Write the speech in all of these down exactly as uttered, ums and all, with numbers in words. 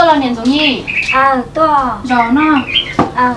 là nền giống gì à tôi rõ nó à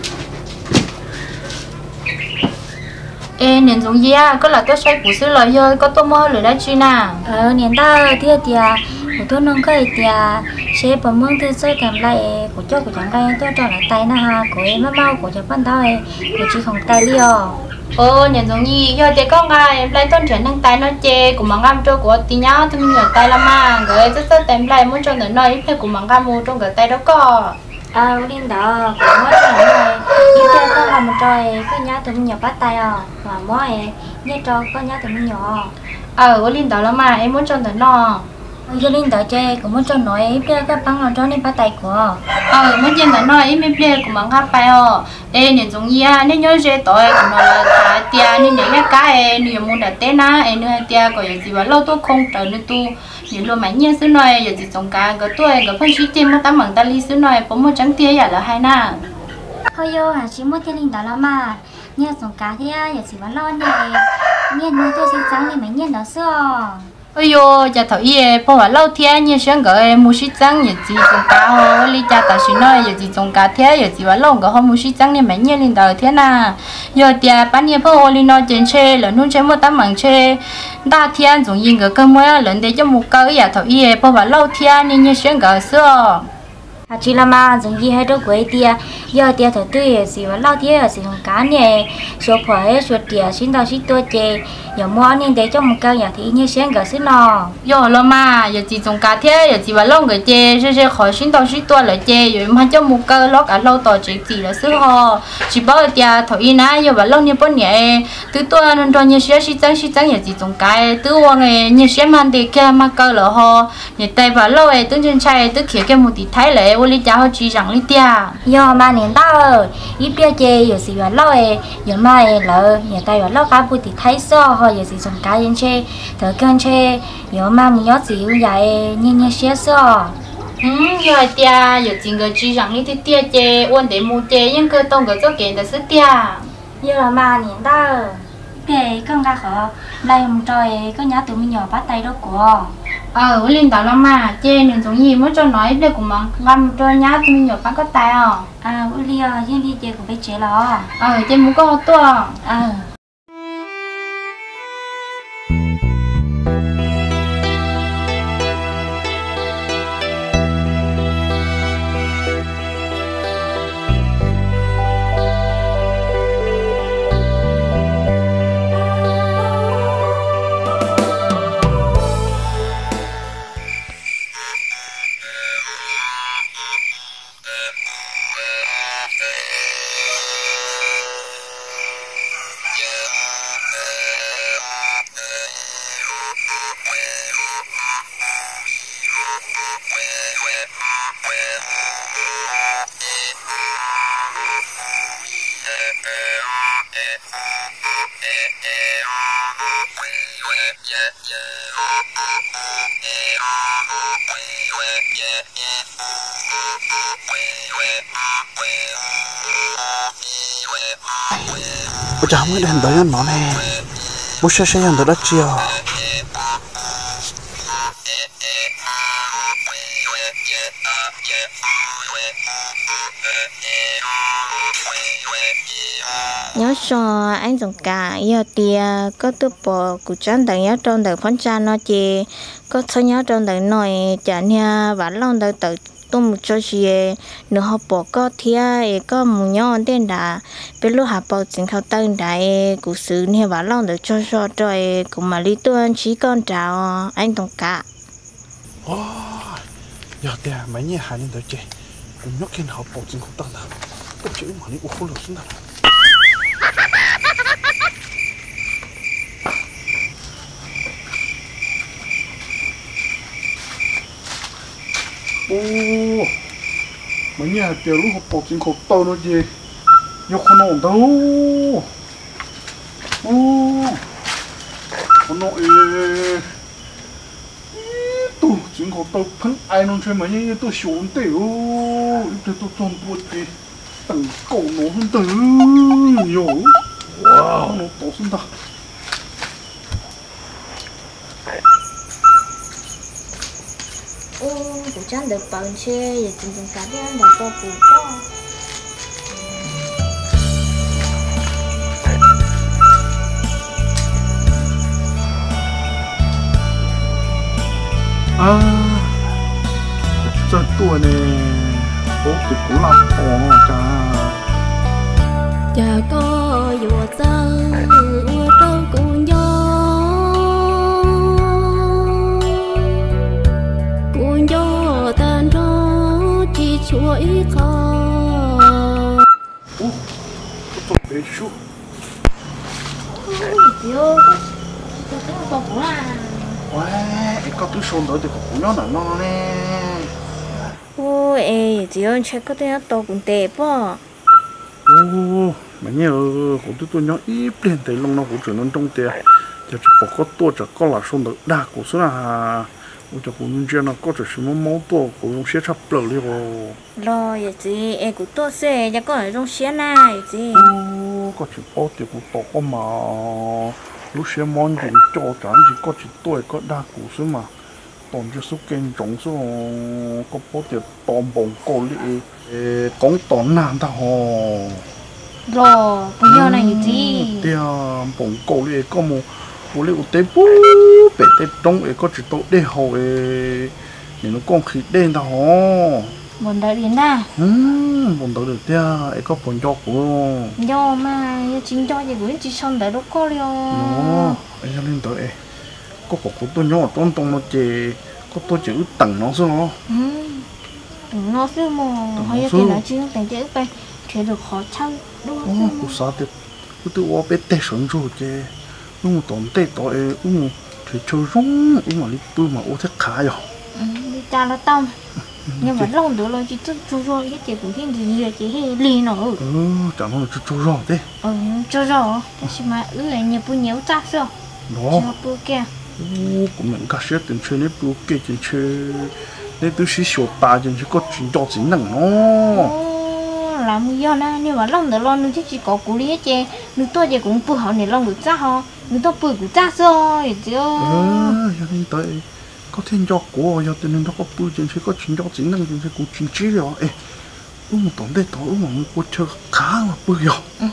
ê nền giống gì à có là tôi xoay củ sữa lời thôi có tôi mua lửa đã chi nào ờ nền ta thì thì của tôi nông cái thì sẽ bấm mông thì sẽ cầm lại của cho của chẳng cái tôi cho lại tay na ha của em mau của cho ban đầu của chị không tay đi à ồ nền giống gì giờ thì con gái em lấy tôn chuyển năng tay nó chê của mảng gam cho của tí nhá thì mình nhờ tay lắm mà người rất rất tem lại muốn cho người nói ít của mảng gam mua trong cái tay đó có à lên đó của mỗi cái này như thế có làm một trò cái nhá tụi mình nhỏ bắt tay à mà mỗi như trò có nhá tụi mình nhỏ ờ có lên đó lắm mà em muốn cho người nó giờ lên đó chơi cũng muốn cho nói bây cái băng nó cho nên bắt tay của ờ muốn trên người nó ít mấy bia của mảng gam phải ờ ê nền giống gì à nên nhớ dễ tội của nó là thà tia nên nhảy cái cái nếu muốn đặt tên á em nữa tia có gì mà lâu tôi không trở nên tu nếu lo máy nhiên xứ này giờ chỉ trồng cá cái tôi cái phân xí thêm một tấm bằng ta li xứ này có một trắng tia là hai na thôi yo hả chỉ muốn thiên linh đó là mà nghe trồng cá thế giờ chỉ vẫn lo này nghe nuôi tôi xin trắng thì mấy nhiên đó xưa ôi yo giờ thầu ye bỏ vào lâu thiên nhiên sáng cái mua xí trắng giờ chỉ trồng cá ho li cha ta xí nói giờ chỉ trồng cá thế giờ chỉ vào lâu cái ho mua xí trắng nên mấy nhiên linh đời thế na giờ tia bán nhiên bỏ li nói trên xe là nuôi trên một tấm bằng xe đa thiên giống như cái cơ mới lần để cho một cái giờ thầu ye bỏ vào lâu thiên nên nhiên sáng cái xưa à chỉ là mà giống như hai đứa quấy tia giờ tia thật tươi gì mà lao tia gì không cá nè số phải số tia xin tao xin tôi chơi giờ mua nên để cho một cái nhà thì như sáng gỡ xin nó giờ lo mà giờ chỉ trồng cá thế giờ chỉ vào lâu người chơi sẽ sẽ khỏi xin tao xin tôi lại chơi rồi mà cho một cái lo cả lâu tao chỉ chỉ là xứ ho chỉ bảo tia thầu yên á giờ vào lâu như bao nhẹ từ tôi nên cho như sáng xin trắng xin trắng giờ chỉ trồng cá từ qua ngày như sáng mang đi kia mà cơ là ho như tay vào lâu ấy từ trên trái từ kia cái một tí thái lệ ô li cha họ chỉ rằng li tia giờ mà nên tao ít bia chơi giờ gì vào lâu ấy giờ mai lỡ nhà tay vào lâu cá bụi thì thấy so họ giờ gì trồng cá yên chơi thở cơn chơi giờ mà muốn nhớ gì cũng vậy như như xé so ừ giờ tia giờ chỉ người chỉ rằng li thì tia chơi ôn để mua chơi nhưng cơ tông cái chỗ kiện là xứ tia giờ là mà nên tao kể con ra khó đây một tròi có nhá tụi mình nhỏ bắt tay đó của ờ linh tạo lắm mà chơi nên giống gì mới cho nói đây cũng mà ngâm cho nhá tụi mình nhỏ bắt có tay à à bữa đi à riêng đi chơi cũng phải chơi lo ờ chơi muốn có tua à bố cháu mới đến tới nó nè bố sẽ sẽ ăn tới đất chiều nhớ cho anh dùng cả giờ thì có tôi bỏ cụ chán đằng nhớ trong đời phán cha nó chỉ có thôi nhớ trong đời nói chẳng nha vả lòng đời tự tôi một cho gì nữa họ bỏ có thia có một nhớ tên đã biết lúc họ bảo chínhเขาtên đại cụ sử nha vả lòng đời cho cho rồi cũng mà lý tuân chỉ con chào anh dùng cả ôi giờ thì mấy nhà hai nhân tới chơi cũng nhóc kia họ bảo chínhเขาtên nào có chữ mà nó cũng không được xuống nào ô mấy nhà tiểu lúc học bảo chính học tao nó gì nhóc con nổ đâu ô con nổ tu chính học tao phấn ai nó chơi mấy nhà tôi xuống tiểu tôi tôi toàn buồn đi tầng cổ nó hơn từ nhiều wow nó tốt hơn ta chẳng được bận xe giờ chừng chừng cả đi ăn được bao củ bao à rất tuổi này bố thì cũng làm ổn cha cha có vừa sang vừa trong cùng nhau cùng nhau tan đó chỉ chuỗi khó ô tôi bé chú Dios tôi tính có cũng là wow có túi xôn đó thì cũng nó là nó nè ôi ê Dios chơi có thể to cũng đẹp á ô mà nhớ của tôi tôi nhớ ít lên tới lông nó cũng trở nên trong tiền giờ chỉ bỏ có tua chỉ có là xôn được đa của số là ôi cho cũng như nó có chỉ số máu tua của nó sẽ sắp lở đi rồi lo vậy chị em cũng tốt xe giờ có ở trong xe này chị ô có chỉ bỏ thì cũng to có mà lúc xe món gì cho chẳng chỉ có chỉ tôi có đa của số mà toàn cho số kênh trồng số có bỏ thì toàn bông cổ lì cũng toàn nam ta hồ lo bây giờ này chị tiền bông cổ lì có một bộ lì của tây bú bể tây đông ấy có chỉ tốt để hồ ấy những con khí đen ta hồ muốn đợi đến à ừm bông đỡ được tiền ấy có bông gió của do mà chính do gì cũng chỉ xong đợi lúc có liền nó ấy cho nên đợi có có của tôi nhỏ trong trong nó chỉ có tôi chữ tầng nó số nó nó sư mà hay là nói chứ thành chữไปthì được khó chăng đúng ô không cô sao thì cô tôi qua bé tết sớm rồi chứ nhưng mà tốn tết đó ấy nhưng thì chơi rong nhưng mà đi bơi mà ô thích khá rồi đi cha nó tông nhưng mà lâu nữa rồi chỉ chút chút rồi cái chị cũng hiện gì chị hay lì nó ừ chẳng nó là chút chút rồi thế ừ cho rồi nhưng mà ứ lại nhiều bữa nhiều chắc rồi đó cho bữa kia ô cũng mình cả sẽ từng chơi nếp bữa kia từng chơi nếp tôi chỉ sửa ta từng chỉ có chuyện cho chính năng nó làm gì na nhưng mà lòng được lo nó chỉ có cú lý chứ nó tôi chỉ cũng bự họ này lòng được chắc ho nó tôi bự cũng chắc rồi chứ ừ cho nên tới có thêm cho của cho nên nó có bự trên chỉ có chuyện cho chính năng trên chỉ cũng chuyện chỉ rồi ê ừ một tuần đây tối mà một cuộc chơi khá mà bự rồi ừ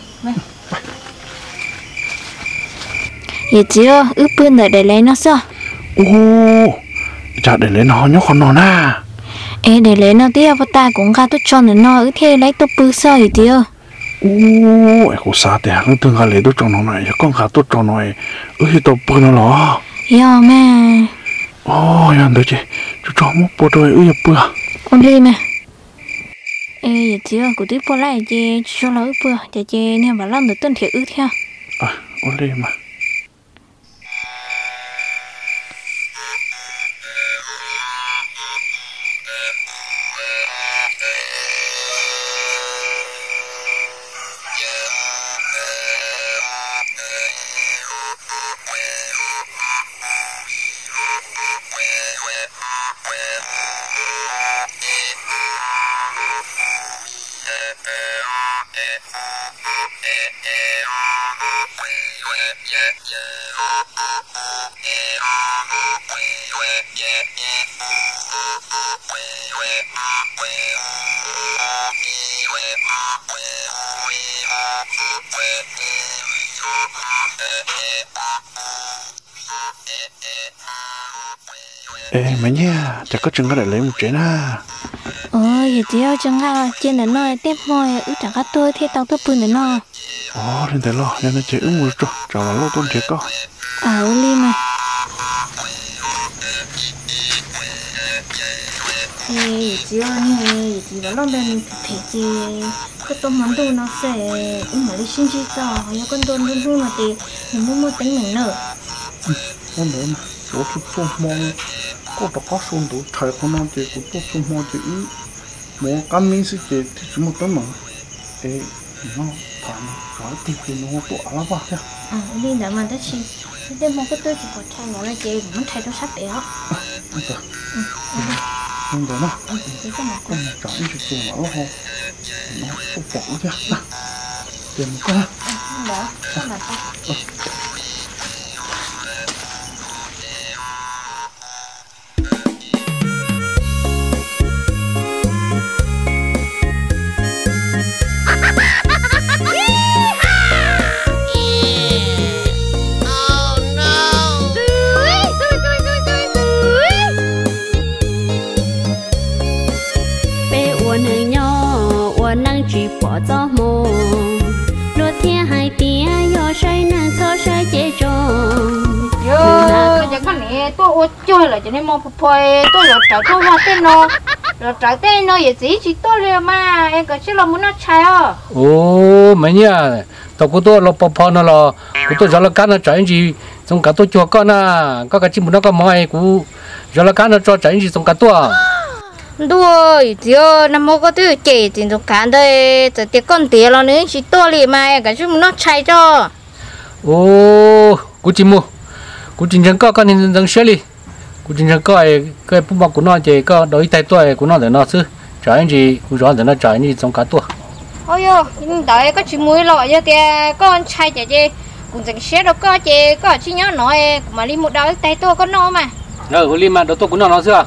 vậy chứ ướp bươn để để lấy nó sao ô chả để lấy nó nhớ con nó na ê để lấy nó tiếp vào ta cũng ra tôi cho nó ư thế lấy tôi bự sao vậy chứ ô em có sao thế hả từng ngày lấy tôi cho nó này con khá tôi cho nó này ư thì tôi bự nó lo yo mà ô em được chứ chú cho một bộ đôi ư bự ôn đi mà ê vậy chứ cụ tiếp bỏ lại chứ cho nó ư bự chứ chứ nên bảo làm được tuân thiểu ư theo à ôn đi mà ê mấy nha chắc có chừng có để lấy một chuyện à ôi vậy chứ chẳng hạn trên là nơi tiếp môi ư chẳng có tôi thì tao tôi bự đến nó ồ lên tới lo nên nó chỉ uống một chút chào là lâu tôn thiệt có à ư li mà ê chứ như thì đó là bên thể gì cái tôm mắm đồ nó sẽ ư mà đi xin chi sao hay con đồ đồ đồ mà thì mình mua mua tính mình nữa con nữa mà chỗ chút xôn mong có đó có xôn đủ thời con non chị cũng tốt xôn mong chị mua cam miếng sẽ chị thì chỉ một tấm mà ê nó thằng nói tìm thì nó tỏa lắm vậy à đi đã mà tới chi để mua cái tôi chỉ có thay nó là chị muốn thay nó sắp béo được không được nó cái cái này con chọn cái chuyện mà nó không nó không bỏ ra tiền con đó sao mà ta tua chơi là cho nên mong phụ phơi tôi là trái tôi hoa tên nó là trái tên nó vậy gì chỉ tôi liền mà em có chứ là muốn nó trái à ô mấy nhá tao có tôi là bò nó là tôi giờ là cá nó trái gì trong cả tôi cho con à có cái chim nó có mồi cú giờ là cá nó cho trái gì trong cả tôi đua giờ năm mô có thứ chế thì nó cán đây giờ tiệc con tiệc lo nữa chỉ tôi liền mà em có chứ muốn nó trái cho ô cú chim mua cú chim chẳng có con nên chẳng xé đi cú chim chẳng có cái cái bút bọc của nó chỉ có đối tay tôi của nó để nó chứ trái gì cú rõ để nó trái gì trong cả tôi ôi yo đợi có chuyện muối lọ cho kìa con trai chả chê cũng chẳng xé đâu có chê có chỉ nhớ nói mà đi một đôi tay tôi có nó mà ờ hồi mà đầu tôi của nó nó chưa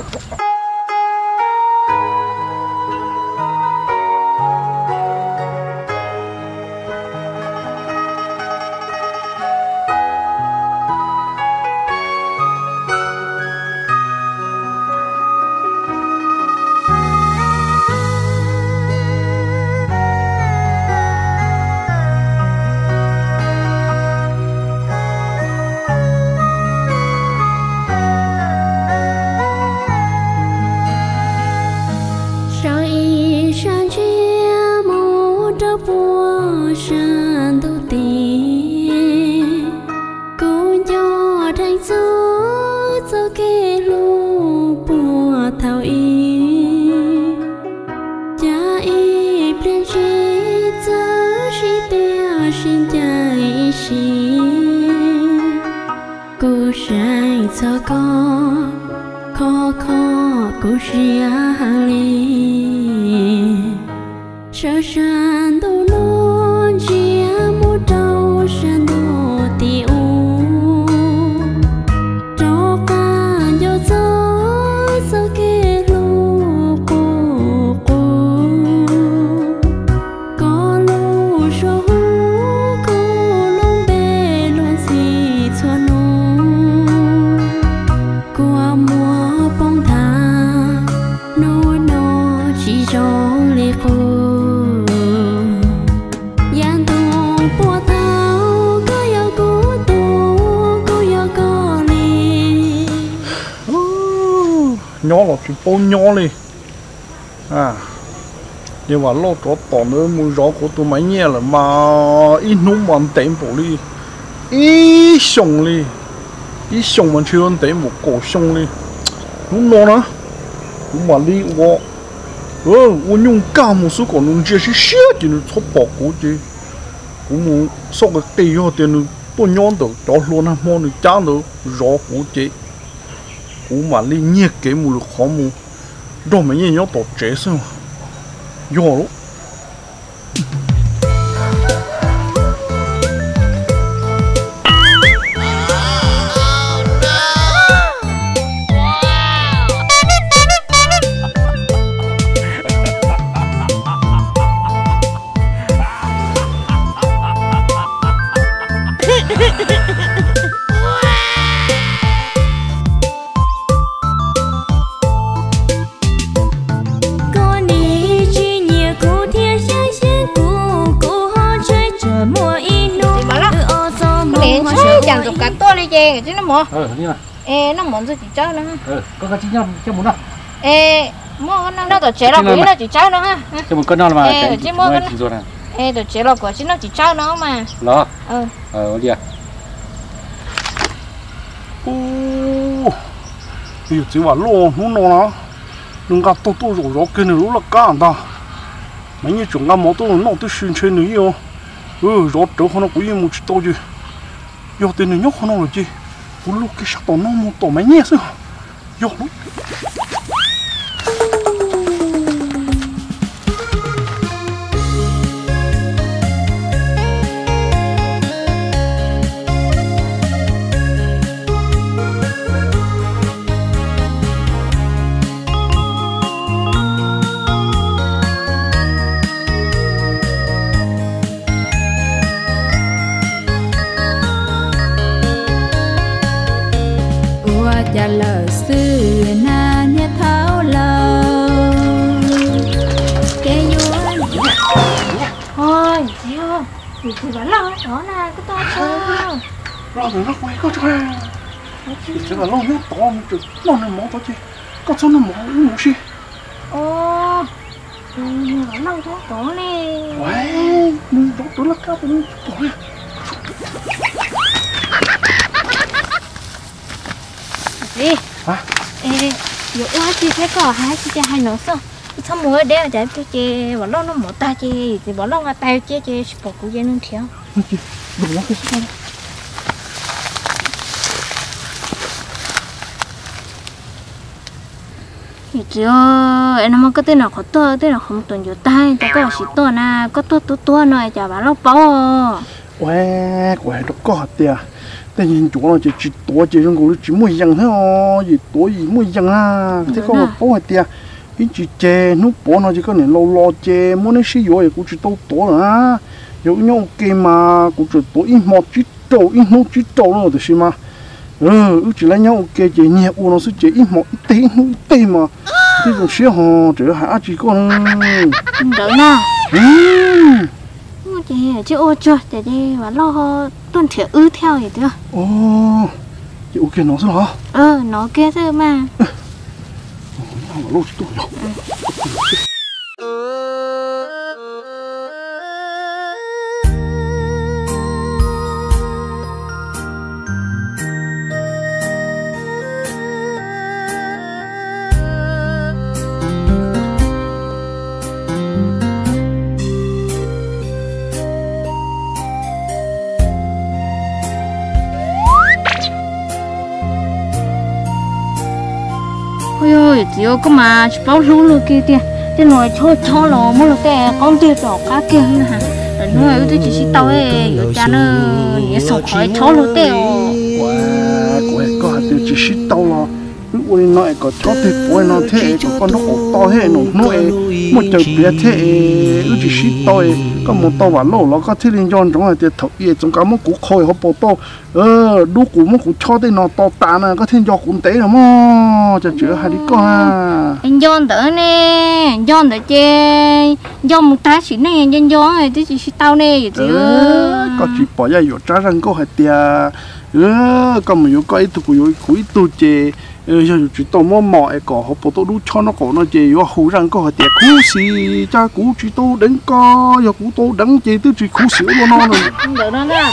nhỏ là chỉ bao nhỏ đi à nhưng mà lo cho tỏn nữa muốn rõ của tụi mấy nhẹ là mà ít nung mà tém bộ đi ít sông đi ít sông mà chưa tém một cổ sông đi đúng nó đó đúng mà đi wo ờ wo nhung cả một số cổ nung chia sẻ sẻ thì nó thốt bỏ cổ chứ cũng muốn sau cái tì ho thì nó bao nhỏ được cho luôn ha mua được chán được rõ cổ chứ cũng mà đi nhiệt cái mùi khó mùi đó mấy nhớ tổ chế sao vô luôn chẳng được cả to đi chè chứ nó mỏ ờ như nào ê nó mỏ rồi chỉ chơi nữa ờ có cái chín nhau chứ muốn đâu ê mua nó nó tổ chế là của nó chỉ chơi nữa ha chứ một cân nào mà ê chứ mua cái ê tổ chế là của chứ nó chỉ chơi nữa mà lo ờ ờ đi à ô bây giờ chỉ bảo lo nó nó nó đừng gặp tôi tôi rồi rồi cái này nó là cả ta mấy như chúng ta mỏ tôi nó tôi xuyên trên nữa yêu ừ rồi chỗ nó cũng như một chút tôi chứ vô tiền này nhóc nó rồi chứ cú lúc cái sắc tổ nó một tổ máy nhẹ sao vô lúc và lờ xưa na nhé tháo lâu cái yuan thôi chưa thì thì vẫn lo đó là cái to chưa lo thì nó quay có cho 这个老鸟多，就老鸟毛多些，搞成那毛有些。 ô ừ, lâu quá tổ nè 喂，你都都了干不能走了。 đi hả ê dù quá chị thấy có hai chị cha hai nữa sao sao mua đeo chạy cho chị bỏ lon nó một ta chị thì bỏ lon ở tay chị chị bỏ cụ dân theo đừng nói cái gì thì chị ơi em nó có tên nào khó to tên nào không tuần dù tay ta có chỉ to na có to to to này chả bảo lóc bao quẹ quẹ nó có tiềnแต่ยินจู่เราจะจิตตัวจะยังกูจิมวยยังเหรอจิตตัวยี่มวยยังอ่ะที่เขาบอกว่าเดียยินจิเจนุปอนเราจะก็เนี่ยเรารอเจมันไม่ใช่อยู่ไอ้กูจิตตัวตัวนะ有用给嘛กูจิตตัวอีหมดจิตโตอีนู้จิตโตเราแต่ใช่ไหมเอออุจิแล้วยังโอเคเจเนี่ยอูเราสุดเจอีหมดอีเตอีนู้อีเตมาที่ตรงเสียหอเจอหาจีก็นึง đợi na อืม chị chứ ô chưa để đi và lo tuần thiểu ư theo gì chưa ồ chị ok nó sao hả ờ nó kia thôi mà nó lôi tôi rồi ôi chị ơi có mà bao lú lú kia tiền cái nồi cho cho lò mua được cái con tiền đỏ cá kia nữa hả rồi nuôi ơi tôi chỉ xí tao ấy rồi cha nó nhớ sống khỏi cho lú tèo quá quá có hạt tiêu chỉ xí tao lo lúc ôi nói có cho thì bôi nó thế có con nó to thế nó nuôi một chậu bia thế ước chỉ xí tao ấy có một tao vào lỗ nó có thế liên quan trong là tiền thầu ye trong cả một củ khôi họ bỏ tao ờ đu củ một củ cho thế nó to tàn à có thêm cho củ tế nào mà cho chữa hai đứa con à anh John đỡ nè John đỡ chê John một tá xí nè John John này tôi chỉ xí tao nè vậy chứ có chỉ bỏ ra vô trả răng có hạt tiền ờ có một vô có ít tụ có có ít tụ chê ờ giờ chỉ tao mua mỏ ấy có họ bỏ tao đu cho nó có nó chê vô hú răng có hạt tiền cú xì cha cú chỉ tao đánh co giờ cú tao đánh chê tôi chỉ cú xỉu luôn nó rồi đỡ đó nè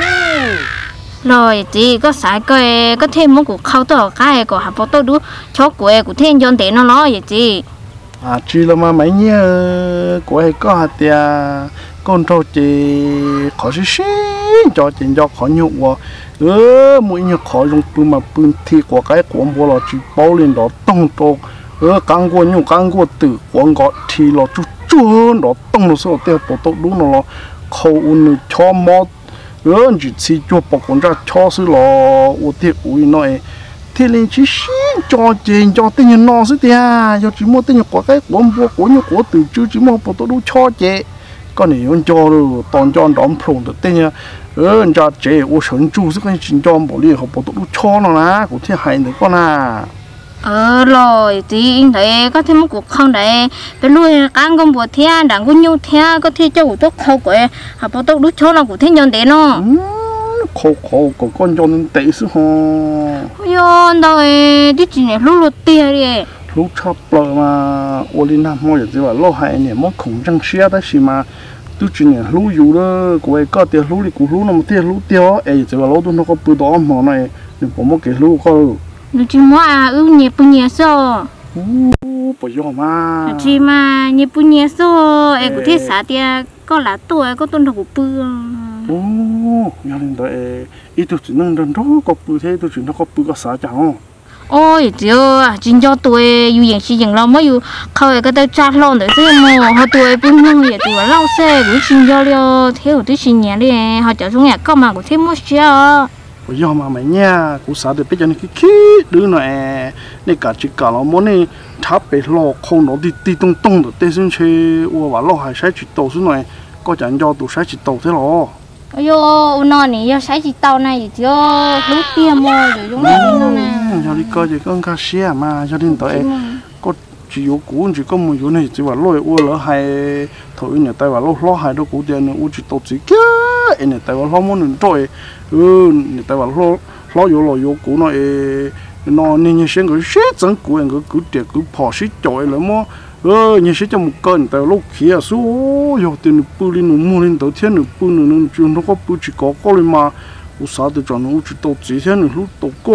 rồi chị có xài coi có thêm một cục khâu to cái của hạt tôi đu cho của của thêm John để nó lo vậy chị à chỉ là mà mấy nhớ của ấy có hạt tiền con trâu chê khó xí xí cho chuyện cho khó nhục quá ơ mỗi nhà khó dùng bự mà bự thì của cái của bố là chỉ bao lên đó tông trâu ơ càng qua nhục càng qua tử quảng gọt thì là chút chút đó tông nó sao tiêu bộ tóc đúng nó khâu un cho mót ơ chỉ chỉ cho bộ con ra cho sự là u tiệt ui nói thì lên chỉ xin cho chuyện cho tên nhân nó sự tia cho chỉ mua tên nhân của cái của bố của nhục của tử chứ chỉ mua bộ tóc đúng cho chuyện con này con cho rồi toàn cho đóng phồng được tên nhá ờ cho chế ô sấn chu sức cái chính cho bảo liệt học bộ tụng cho nó là của thiên hải nữa con à ờ rồi thì anh thấy có thêm một cuộc không đấy cái nuôi càng con bùa thiên đảng con nhiêu thiên có thể cho của tốt khâu của học bộ tụng đút cho nó của thiên nhân đấy nó khâu khâu của con cho nên tệ sức ho yo đâu ấy đi chỉ này lúc lúc tia đi lúc chập lợ mà ô linh nam mua chỉ là lo hại này món khủng trăng xia đó xí mà tôi chỉ này lú dù đó của ấy có tiền lú thì của lú nó một tiền lú tiêu ấy chỉ là lú tôi nó có bự đó mà này thì bỏ một cái lú có nó chỉ mua à ư nhẹ bự nhẹ sao u bỏ vô mà chỉ mà nhẹ bự nhẹ sao ấy của thế xã tia có là tuổi có tuần đầu của bự ô nhà linh đó ấy ít tôi chỉ nâng đơn đó có bự thế tôi chỉ nó có bự có xã chẳng ôi trời chính cho tôi yêu những sự những lòng mới yêu khơi cái tay chặt lon để xem mà họ tôi cũng không vậy tôi lau xe cũng chính cho liệu theo tôi xin nhẹ đi họ chở xuống nhà có mà cũng thêm một xe bây giờ mà mày nha cũng sợ được bây giờ này cái khí đứa này này cả chỉ cả nó muốn này tháp bể lò không nó đi đi tung tung được tên sinh chơi ua và lò hay sai chỉ tàu xuống này có chẳng cho tụi sai chỉ tàu thế lò ôi yo nó này yo sai chỉ tàu này chứ lúc tiêm mồi rồi chúng này nó nè cho đi coi thì con cá xe mà cho nên tụi có chỉ có cũ chỉ có một chỗ này chỉ là lôi ua lỡ hay thôi nhà tay và lò lò hay đâu cũ tiền nữa u chỉ tàu chỉ kia này tay và lò muốn đuổi ừ nhà tay và lò lo yo lo yo cũ nó nó nên như xem cái xét chẳng cũ anh cứ tiệt cứ bỏ xí chọi lại mà ơ như xem trong một cơn tại lúc kia số yo tiền bự lên nó mua lên đầu tiên nó bự nó nó chuyện nó có bự chỉ có có lên mà u sao từ chọn nó chỉ tổ chỉ thế nó lúc tổ cô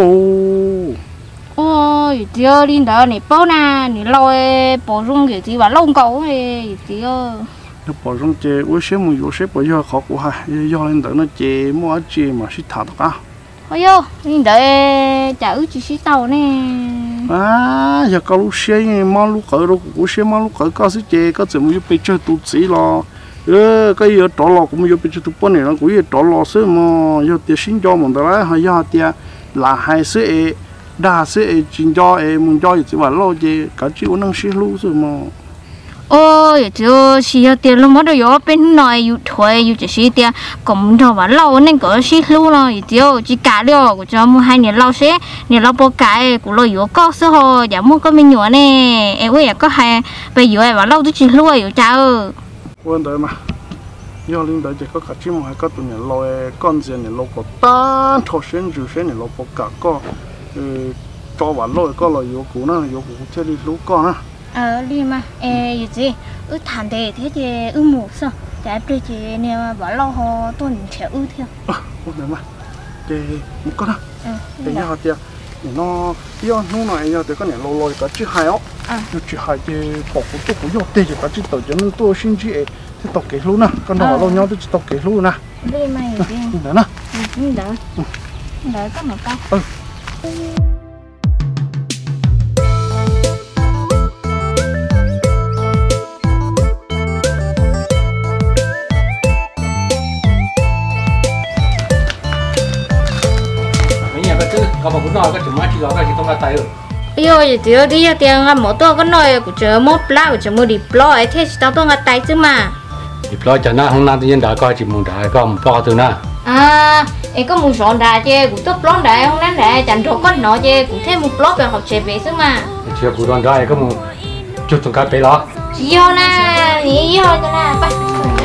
ôi tiêu linh đó này bao na này lâu bỏ rung cái gì mà lâu cầu ấy tiêu nó bỏ rung chè u xem một u xem bỏ giờ khó quá ha giờ lên đó nó chè mua chè mà xí thả đó ôi yo linh đó chả ư chỉ xí tàu nè à giờ có lúc xem mà lúc cỡ đâu u xem mà lúc cỡ có xí chè có chừng mua bị chơi tụt xí lo ơ cái giờ trọ lò cũng mua bị chơi tụt bún này nó cũng giờ trọ lò xí mà giờ tiền xin cho mình đó hay giờ tiền là hai xí đa sẽ chính cho em muốn cho thì bảo lo gì cả chịu năng xí lú rồi mà ôi chứ xí tiền luôn mất rồi bên này yêu thuê yêu chỉ xí tiền cũng cho bảo lâu nên có xí lú rồi chứ chỉ cả điều của cho mua hai年lâu sẽ年lâu bao cái của lo yêu có số hồ giả mua có mình nhỏ nè em ơi có hai bây giờ bảo lâu tôi chỉ lú yêu cháu quên đấy mà giờ linh đấy chỉ có cả chim hay có tụi年lâu con gì年lâu có tan thọ sinh rồi sinh年lâu bao cả có cho bạn lôi có là yếu cũ nó yếu cũ chơi đi lú con á ờ đi mà ê gì gì ư thằng đề thế thì ư mù sao tại bây giờ nè bảo lâu họ tôi sẽ ư theo à ôi mà thì một con á thì nhà thì nó yêu nó này giờ thì có này lôi lôi cả chiếc hai ốc chiếc hai thì bỏ của tôi cũng yêu tê thì cả chiếc tàu cho nên tôi xin chị thì tàu kế luôn nè con nào lâu nhau tôi tàu kế luôn nè đi mà gì đấy nè đỡ đỡ có một cái có một cái nói cái chữ má chỉ có cái chữ tông cái tay rồi. Yêu gì tiêu đi ra tiền ngắm một tôi có nói của chờ một lá của chờ một đi plo ấy thế chỉ tao tôi ngắt tay chứ mà. Đi plo cho nó không năng tự nhiên đã coi chỉ muốn đã có một plo từ na. À, em có một sọn đà chứ của tôi plo đà không nên đà chẳng rồi con nó chứ cũng thêm một plo về học chế về chứ mà. Chưa của đoàn đó có một chút tông cái bé đó. Yêu na, yêu cho na, bắt.